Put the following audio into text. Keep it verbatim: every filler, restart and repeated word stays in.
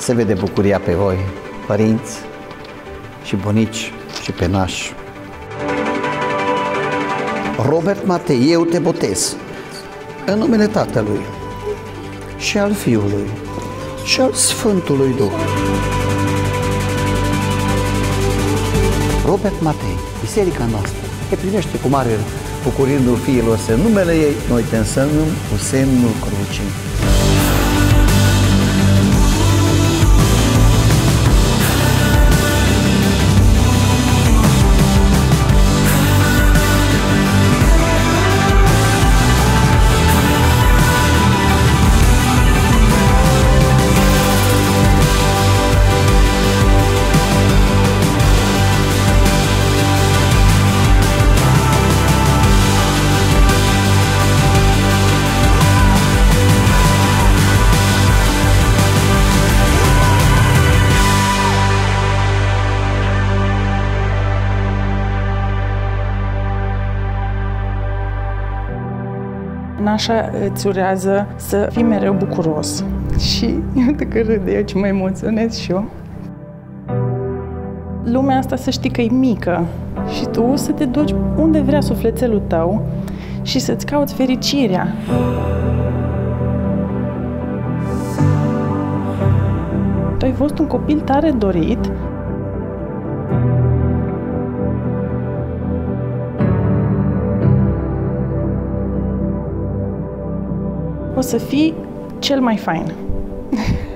se vede bucuria pe voi, părinți și bunici și pe nași. Robert Matei, eu te botez în numele Tatălui și al Fiului și al Sfântului Duh. Robert Matei, biserica noastră, te primește cu mare bucurie în fiilor săi. În numele ei, noi te însemnăm cu semnul crucii. Nașa îți urează să fii mereu bucuros. Și uite că râde eu, ce mă emoționez și eu. Lumea asta să știi că e mică și tu să te duci unde vrea sufletelul tău și să-ți cauți fericirea. Tu ai fost un copil tare dorit. O să fii cel mai fain.